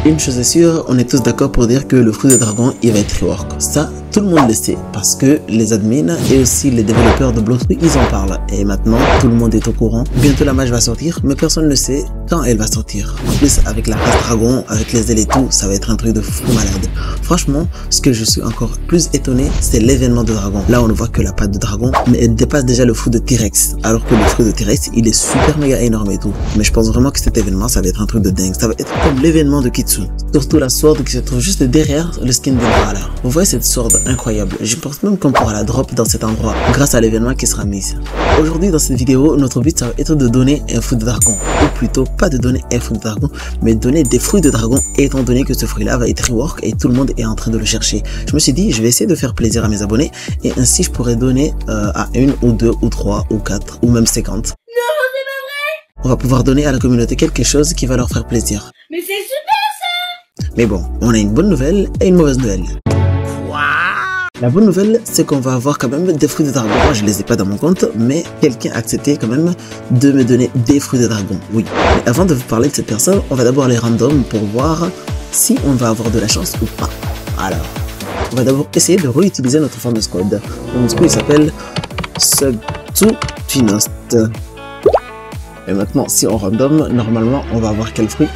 Une chose est sûre, on est tous d'accord pour dire que le fruit de dragon, il va être rework. Ça, tout le monde le sait parce que les admins et aussi les développeurs de Bloxroot, ils en parlent. Et maintenant, tout le monde est au courant. Bientôt la mage va sortir, mais personne ne sait quand elle va sortir. En plus, avec la race dragon, avec les ailes et tout, ça va être un truc de fou malade. Franchement, ce que je suis encore plus étonné, c'est l'événement de dragon. Là, on ne voit que la patte de dragon, mais elle dépasse déjà le fruit de T-Rex. Alors que le fruit de T-Rex, il est super méga énorme et tout. Mais je pense vraiment que cet événement, ça va être un truc de dingue. Ça va être comme l'événement de Kitsune. Surtout la sword qui se trouve juste derrière le skin de Brawler. Vous voyez cette sword incroyable. Je pense même qu'on pourra la drop dans cet endroit grâce à l'événement qui sera mis. Aujourd'hui dans cette vidéo, notre but ça va être de donner un fruit de dragon. Ou plutôt pas de donner un fruit de dragon, mais de donner des fruits de dragon étant donné que ce fruit là va être rework et tout le monde est en train de le chercher. Je me suis dit je vais essayer de faire plaisir à mes abonnés et ainsi je pourrais donner à 1 ou 2 ou 3 ou 4 ou même 50. Non, c'est pas vrai. On va pouvoir donner à la communauté quelque chose qui va leur faire plaisir. Mais c'est super ça. Mais bon, on a une bonne nouvelle et une mauvaise nouvelle. La bonne nouvelle, c'est qu'on va avoir quand même des fruits de dragon. Moi, je les ai pas dans mon compte, mais quelqu'un a accepté quand même de me donner des fruits de dragon. Oui. Mais avant de vous parler de cette personne, on va d'abord les random pour voir si on va avoir de la chance ou pas. Alors, on va d'abord essayer de réutiliser notre fameux code. Donc, il s'appelle Subtufinost. Et maintenant, si on random, normalement, on va avoir quel fruit?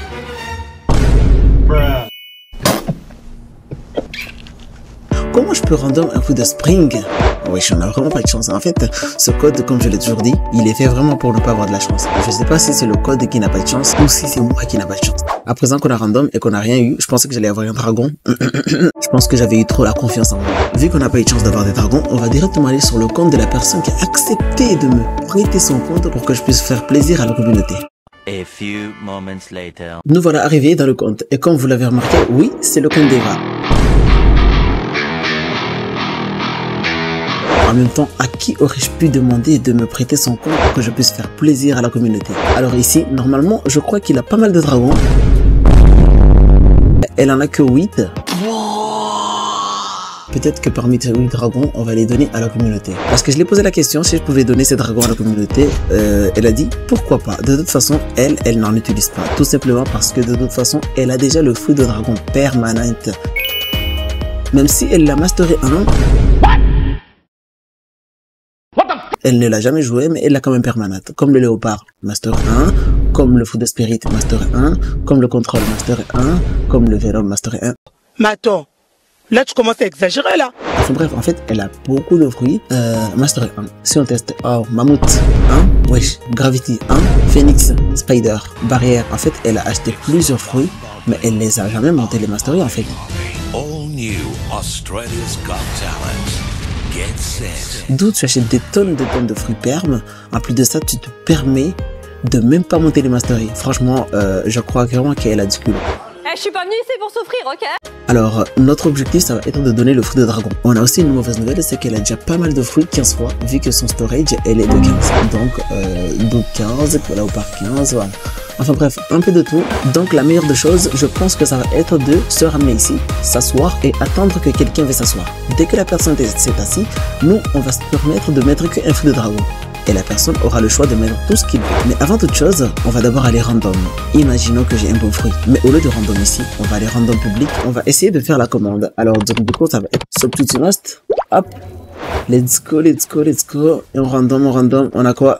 Comment je peux random un fruit de spring? Oui, j'en ai vraiment pas de chance. En fait, ce code, comme je l'ai toujours dit, il est fait vraiment pour ne pas avoir de la chance. Je sais pas si c'est le code qui n'a pas de chance ou si c'est moi qui n'a pas de chance. À présent qu'on a random et qu'on n'a rien eu, je pensais que j'allais avoir un dragon. Je pense que j'avais eu trop la confiance en moi. Vu qu'on n'a pas eu de chance d'avoir des dragons, on va directement aller sur le compte de la personne qui a accepté de me prêter son compte pour que je puisse faire plaisir à la communauté. A few moments later. Nous voilà arrivés dans le compte. Et comme vous l'avez remarqué, oui, c'est le compte d'Eva. En même temps, à qui aurais-je pu demander de me prêter son compte pour que je puisse faire plaisir à la communauté? Alors ici, normalement, je crois qu'il a pas mal de dragons. Elle en a que 8. Peut-être que parmi ces 8 dragons, on va les donner à la communauté. Parce que je lui ai posé la question si je pouvais donner ces dragons à la communauté. Elle a dit pourquoi pas. De toute façon, elle n'en utilise pas. Tout simplement parce que de toute façon, elle a déjà le fruit de dragon permanent. Même si elle l'a masteré 1. Elle ne l'a jamais joué, mais elle l'a quand même permanente. Comme le léopard, Master 1. Comme le fruit de spirit, Master 1. Comme le contrôle, Master 1. Comme le venom, Master 1. Mais attends, là tu commences à exagérer là. Enfin bref, en fait, elle a beaucoup de fruits. Master 1. Si on teste, oh, Mammouth 1. Wesh, Gravity 1. Phoenix, Spider, Barrière. En fait, elle a acheté plusieurs fruits, mais elle les a jamais montés les masteries en fait. All new Australia's Got Talent. D'où tu achètes des tonnes de fruits perm. En plus de ça, tu te permets de même pas monter les masteries. Franchement, je crois vraiment qu'elle a du culot. Je suis pas venue ici pour souffrir, ok? Alors, notre objectif, ça va être de donner le fruit de dragon. On a aussi une mauvaise nouvelle, c'est qu'elle a déjà pas mal de fruits 15 fois, vu que son storage, elle est de 15. Donc 15, là au par 15, voilà. Enfin bref, un peu de tout. Donc la meilleure des choses, je pense que ça va être de se ramener ici, s'asseoir et attendre que quelqu'un vienne s'asseoir. Dès que la personne s'est assise, nous, on va se permettre de mettre qu'un fruit de dragon. Et la personne aura le choix de mettre tout ce qu'il veut. Mais avant toute chose, on va d'abord aller random. Imaginons que j'ai un bon fruit. Mais au lieu de random ici, on va aller random public. On va essayer de faire la commande. Alors du coup, ça va être Subtufinost. Hop. Let's go, let's go, let's go. Et on random. On a quoi?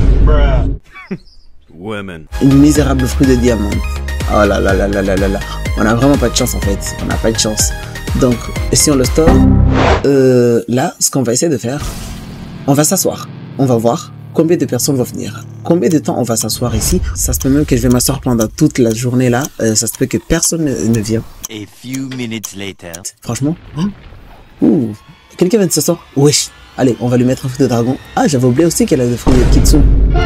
Women. Une misérable fruit de diamant. Oh là là là là là là là. On a vraiment pas de chance en fait. On n'a pas de chance. Donc, si on le store, là, ce qu'on va essayer de faire, on va s'asseoir. On va voir combien de personnes vont venir. Combien de temps on va s'asseoir ici. Ça se peut même que je vais m'asseoir pendant toute la journée là. Ça se peut que personne ne vient. A few minutes later. Franchement. Ouh. Quelqu'un vient de s'asseoir. Wesh. Allez, on va lui mettre un fruit de dragon. Ah, j'avais oublié aussi qu'elle a des fruits de Kitsune.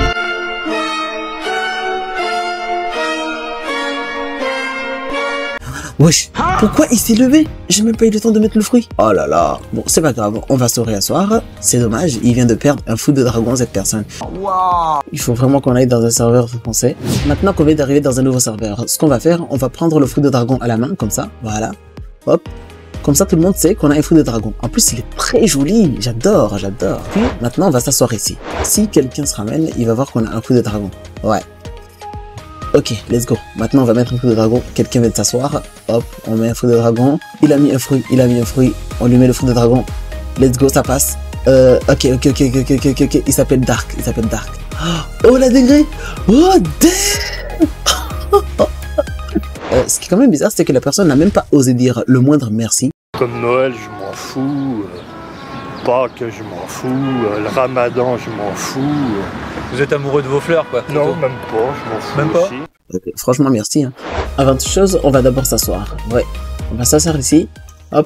Wesh, pourquoi il s'est levé? J'ai même pas eu le temps de mettre le fruit. Oh là là. Bon, c'est pas grave, on va se réasseoir. C'est dommage, il vient de perdre un fruit de dragon cette personne. Wow. Il faut vraiment qu'on aille dans un serveur français. Maintenant qu'on vient d'arriver dans un nouveau serveur, ce qu'on va faire, on va prendre le fruit de dragon à la main, comme ça, voilà. Hop. Comme ça, tout le monde sait qu'on a un fruit de dragon. En plus, il est très joli. J'adore, j'adore. Puis, maintenant, on va s'asseoir ici. Si quelqu'un se ramène, il va voir qu'on a un fruit de dragon. Ouais. Ok, let's go. Maintenant, on va mettre un fruit de dragon. Quelqu'un vient de s'asseoir. Hop, on met un fruit de dragon. Il a mis un fruit, On lui met le fruit de dragon. Let's go, ça passe. Ok. Il s'appelle Dark. Oh, la dinguerie. Oh, damn. Ce qui est quand même bizarre, c'est que la personne n'a même pas osé dire le moindre merci. Comme Noël, je m'en fous. Pâques, je m'en fous. Le Ramadan, je m'en fous. Vous êtes amoureux de vos fleurs, quoi? Non, même pas, je m'en fous même pas aussi. Okay, franchement, merci. Hein. Avant toute chose, on va d'abord s'asseoir. Ouais, on va s'asseoir ici. Hop.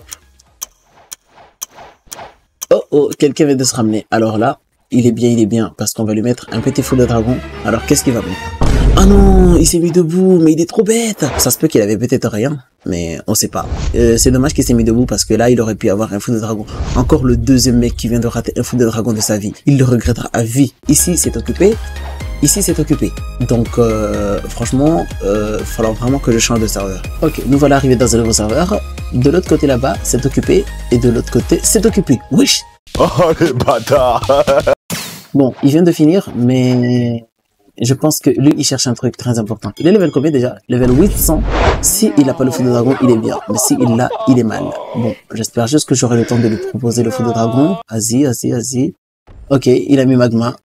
Oh, quelqu'un vient de se ramener. Alors là, il est bien, parce qu'on va lui mettre un petit fou de dragon. Alors, qu'est-ce qu'il va mettre? Ah non, il s'est mis debout, mais il est trop bête. Ça se peut qu'il avait peut-être rien, mais on sait pas. C'est dommage qu'il s'est mis debout parce que là, il aurait pu avoir un fou de dragon. Encore le deuxième mec qui vient de rater un fou de dragon de sa vie. Il le regrettera à vie. Ici, c'est occupé. Donc, franchement, falloir vraiment que je change de serveur. Ok, nous voilà arrivés dans un nouveau serveur. De l'autre côté là-bas, c'est occupé. Et de l'autre côté, c'est occupé. Wesh. Oh, les bâtards. Bon, il vient de finir, mais... je pense que lui, il cherche un truc très important. Il est level combien déjà? Level 800. Si il n'a pas le fou de dragon, il est bien. Mais si il l'a, il est mal. Bon, j'espère juste que j'aurai le temps de lui proposer le fou de dragon. Vas-y. Ok, il a mis magma.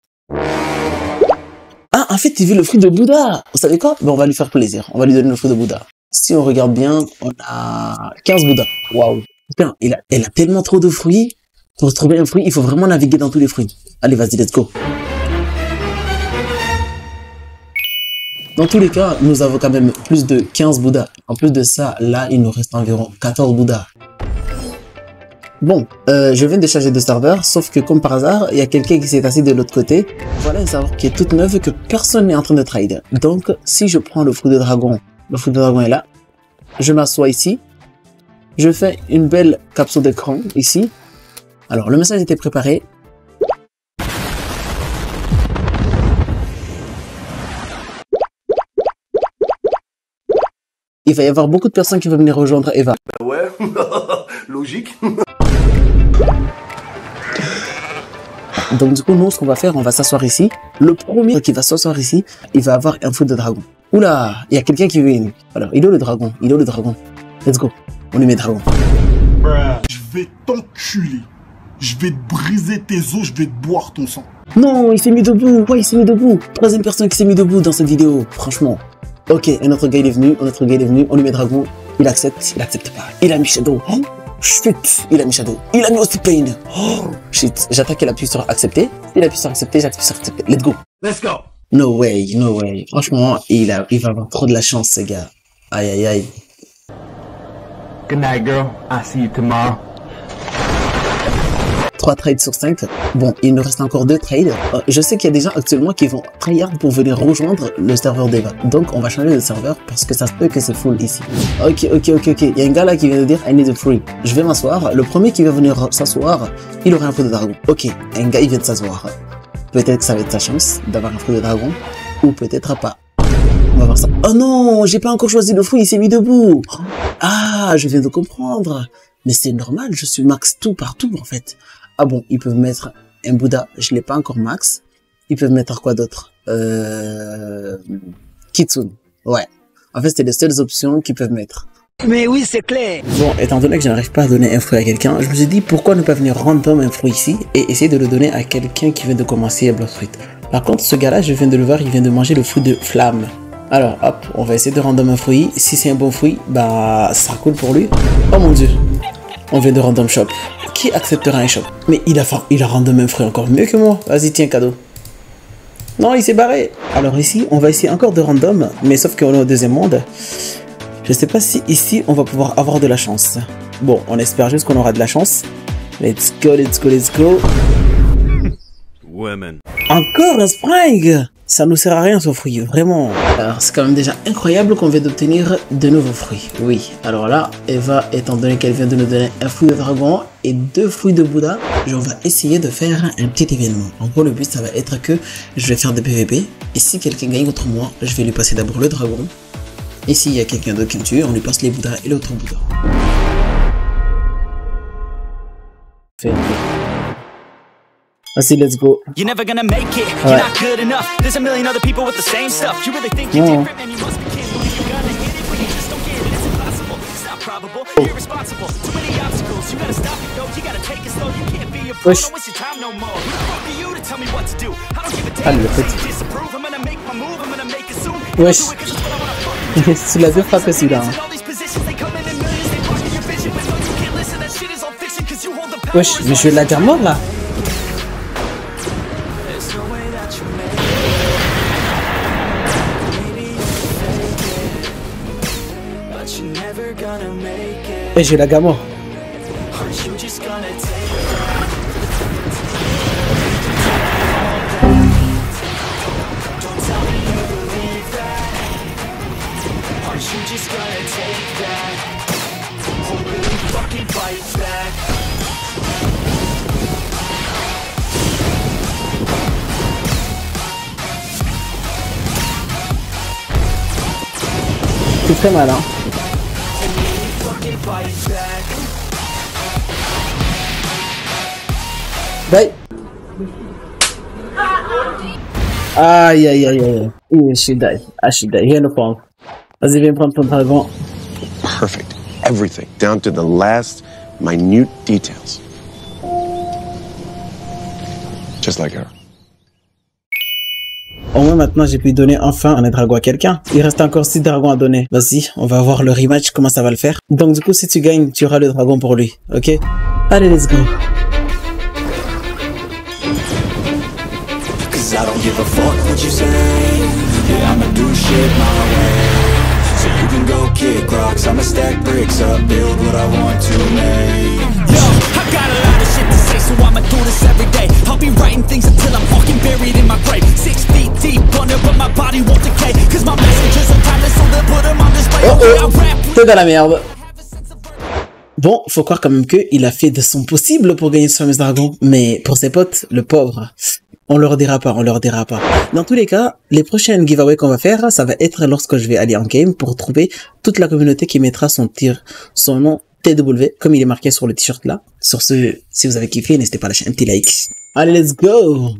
Ah, en fait, il veut le fruit de Bouddha. Vous savez quoi? Ben, on va lui faire plaisir. On va lui donner le fruit de Bouddha. Si on regarde bien, on a 15 Bouddha. Waouh. Putain, il a tellement trop de fruits. Pour trouver un fruit, il faut vraiment naviguer dans tous les fruits. Allez, vas-y, let's go. Dans tous les cas, nous avons quand même plus de 15 Bouddhas. En plus de ça, là, il nous reste environ 14 Bouddhas. Bon, je viens de changer de serveur, sauf que comme par hasard, il y a quelqu'un qui s'est assis de l'autre côté. Voilà un serveur qui est toute neuve que personne n'est en train de trade. Donc, si je prends le fruit de dragon est là. Je m'assois ici. Je fais une belle capture d'écran ici. Alors, le message était préparé. Il va y avoir beaucoup de personnes qui vont venir rejoindre Eva. Ouais, logique. Donc du coup, nous, ce qu'on va faire, on va s'asseoir ici. Le premier qui va s'asseoir ici, il va avoir un fruit de dragon. Oula, il y a quelqu'un qui vient. Alors, il est où le dragon? Let's go. On lui met dragon. Je vais t'enculer. Je vais te briser tes os, je vais te boire ton sang. Non, il s'est mis debout. Ouais, il s'est mis debout. Troisième personne qui s'est mis debout dans cette vidéo. Franchement. Ok, un autre gars il est venu, on lui met dragon, il accepte pas. Il a mis shadow. Oh, shit, il a mis shadow. Il a mis aussi pain. Oh, shit, j'attaque et appuie sur accepter. Il appuie sur accepter, j'appuie sur accepter. Let's go. No way. Franchement, il va avoir trop de la chance, ce gars. Aïe. Good night, girl. I'll see you tomorrow. 3 trades sur 5. Bon, il nous reste encore 2 trades. Je sais qu'il y a des gens actuellement qui vont tryhard pour venir rejoindre le serveur d'Eva. Donc, on va changer de serveur parce que ça se peut que c'est full ici. Ok. Il y a un gars là qui vient de dire I need a free. Je vais m'asseoir. Le premier qui va venir s'asseoir, il aura un fruit de dragon. Ok, un gars il vient de s'asseoir. Peut-être que ça va être sa chance d'avoir un fruit de dragon. Ou peut-être pas. On va voir ça. Oh non, j'ai pas encore choisi le fruit, il s'est mis debout. Ah, je viens de comprendre. Mais c'est normal, je suis max tout partout en fait. Ah bon, ils peuvent mettre un Bouddha, je l'ai pas encore max. Ils peuvent mettre quoi d'autre? Kitsune. Ouais. En fait, c'est les seules options qu'ils peuvent mettre. Mais oui, c'est clair. Bon, étant donné que je n'arrive pas à donner un fruit à quelqu'un, je me suis dit pourquoi ne pas venir random un fruit ici et essayer de le donner à quelqu'un qui vient de commencer à Blood Fruit. Par contre, ce gars-là, je viens de le voir, il vient de manger le fruit de flamme. Alors, hop, on va essayer de random un fruit. Si c'est un bon fruit, bah, ça sera cool pour lui. Oh mon dieu. On vient de random shop. Qui acceptera un shop? Mais il a random un fruit encore mieux que moi. Vas-y, tiens, cadeau. Non, il s'est barré. Alors ici, on va essayer encore de random, mais sauf qu'on est au deuxième monde. Je sais pas si ici, on va pouvoir avoir de la chance. Bon, on espère juste qu'on aura de la chance. Let's go. Women. Encore un spring. Ça nous sert à rien ce fruit, vraiment. Alors c'est quand même déjà incroyable qu'on vient d'obtenir de nouveaux fruits. Oui, alors là, Eva, étant donné qu'elle vient de nous donner un fruit de dragon et 2 fruits de Bouddha, on va essayer de faire un petit événement. En gros, le but, ça va être que je vais faire des PVP. Et si quelqu'un gagne contre moi, je vais lui passer d'abord le dragon. Et s'il y a quelqu'un d'autre qui me tue, on lui passe les Bouddhas et l'autre Bouddha. Vas-y, let's go. You're never gonna make it. You're not good enough. There's a million other people with the same stuff. You really think you're different, man? You must be kidding me. You gotta hit it, but you just don't get it. It's impossible. It's not probable. You're irresponsible. Too many obstacles. You gotta stop it, though. You gotta take it slow. You can't be a pro. Don't waste your time no more. Who the fuck are you to tell me what to do? I don't give a damn. Disapprove. I'm gonna make my move. I'm gonna make it soon. Wesh. Tu l'as bien frappé celui-là. Wesh, mais je vais la dire mort là. Et j'ai la gamme. C'est très mal, hein. Bye. Aïe, aïe, aïe, aïe. Je suis die. Ah, je suis die. Viens le prendre. Vas-y, viens prendre ton dragon. Perfect. Everything, down to the last minute details. Just like her. Au moins maintenant j'ai pu donner enfin un dragon à quelqu'un. Il reste encore 6 dragons à donner. Vas-y, on va voir le rematch, comment ça va le faire. Donc du coup si tu gagnes, tu auras le dragon pour lui. Ok? Allez, let's go. So I'ma do this every day. I'll be writing things until I'm fucking buried in my grave. 6 feet deep under, but my body won't decay. Cause my messages are timeless, so they'll put them on display. T'es dans la merde. Bon, faut croire quand même qu'il a fait de son possible pour gagner ce fameux dragon. Mais pour ses potes, le pauvre, on leur dira pas, on leur dira pas. Dans tous les cas, les prochaines giveaways qu'on va faire, ça va être lorsque je vais aller en game pour trouver toute la communauté qui mettra son nom TW, comme il est marqué sur le t-shirt là. Sur ce, si vous avez kiffé, n'hésitez pas à lâcher un petit like. Allez, let's go!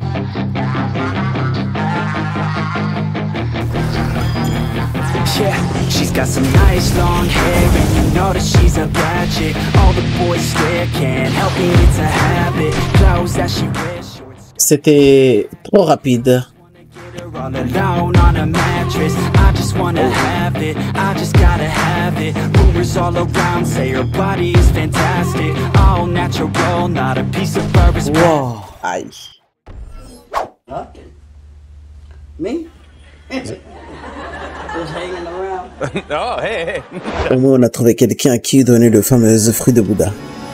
Yeah, she's got some nice long hair, and you know that she's a bad chick. All the boys stare, can't help it, it's a habit. Clothes that she wears. C'était trop rapide. All alone on a mattress, I just wanna have it, I just gotta have it. Rumors all around say her body is fantastic, all natural, not a piece of fur is wow. Aïe. Huh? Me? Just hanging around. Oh, hey, hey. Au moins, on a trouvé quelqu'un à qui donner le fameux fruit de Bouddha.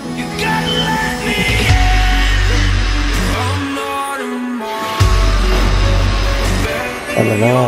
Oh là là.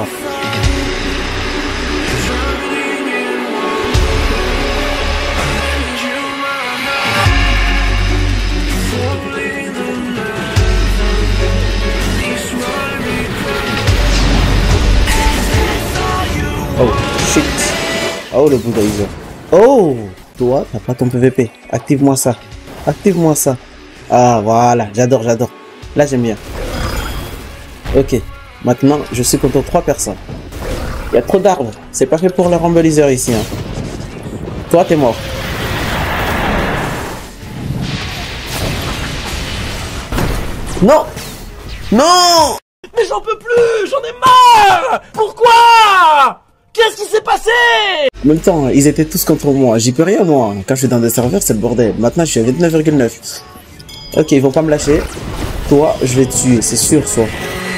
Oh shit. Oh le Bouddhaïseur. Oh, toi t'as pas ton PVP. Active-moi ça. Active-moi ça. Ah voilà, j'adore, j'adore. Là j'aime bien. Ok. Maintenant, je suis contre 3 personnes. Il y a trop d'arbres. C'est pas fait pour le Rumblizer ici. Hein. Toi, t'es mort. Non! Non! Mais j'en peux plus! J'en ai marre! Pourquoi? Qu'est-ce qui s'est passé? En même temps, ils étaient tous contre moi. J'y peux rien, moi. Quand je suis dans des serveurs, c'est le bordel. Maintenant, je suis à 29,9. Ok, ils vont pas me lâcher. Toi, je vais te tuer. C'est sûr, soit.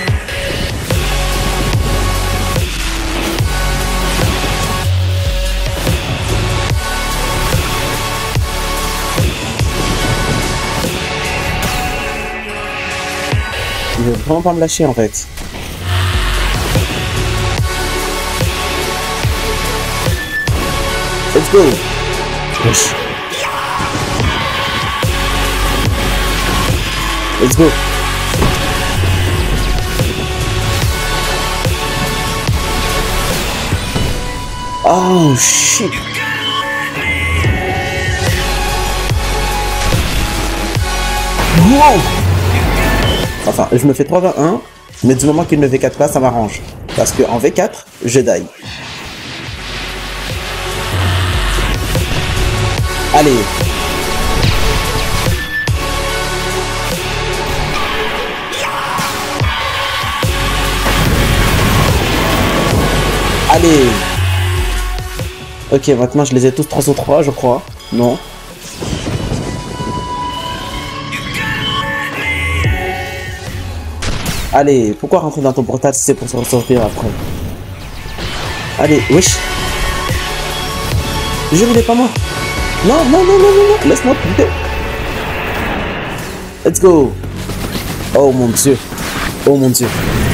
Il veut vraiment pas me lâcher en fait. Let's go. Wesh. Let's go. Oh shit. Wow. Enfin, je me fais 3v1, mais du moment qu'il ne V4 pas, ça m'arrange. Parce que en V4, je die. Allez. Allez. Ok, maintenant je les ai tous 3 sur 3, je crois. Non. Allez, pourquoi rentrer dans ton portal si c'est pour se ressortir après? Allez, wesh. Je voulais pas moi. Non, non, non, non, non, non. Laisse-moi couper. Let's go. Oh mon dieu. Oh mon dieu.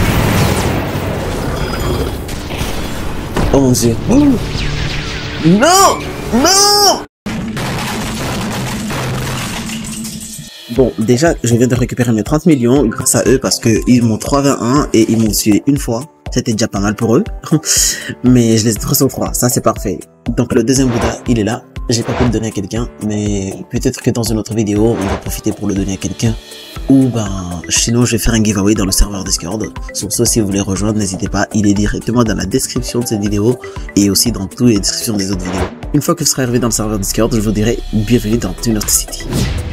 Oh mon dieu. Oh. Non. Non. Bon, déjà, je viens de récupérer mes 30 millions grâce à eux parce que ils m'ont 3v1 et ils m'ont tué une fois. C'était déjà pas mal pour eux. Mais je les ai 3 sur 3. Ça, c'est parfait. Donc, le deuxième Bouddha, il est là. J'ai pas pu le donner à quelqu'un. Mais peut-être que dans une autre vidéo, on va profiter pour le donner à quelqu'un. Ou ben, sinon, je vais faire un giveaway dans le serveur Discord. Sur ce, si vous voulez rejoindre, n'hésitez pas. Il est directement dans la description de cette vidéo. Et aussi dans toutes les descriptions des autres vidéos. Une fois que vous serez arrivé dans le serveur Discord, je vous dirai bienvenue dans Tuner City.